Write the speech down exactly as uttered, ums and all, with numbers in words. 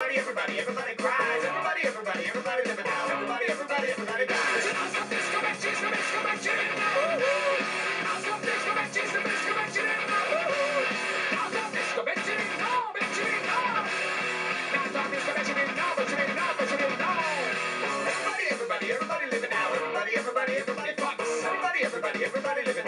Everybody, everybody, everybody cries. Everybody, everybody, everybody live it now. Everybody, everybody, everybody dies. Non-stop disco matches, the disco matches. Non-stop disco matches, the disco matches. Non-stop disco matches, no, matches, no. Non-stop disco matches, no, matches, no, matches, no. Everybody, everybody, everybody live it now. Everybody, everybody, everybody fucks. Everybody, everybody, everybody live it now.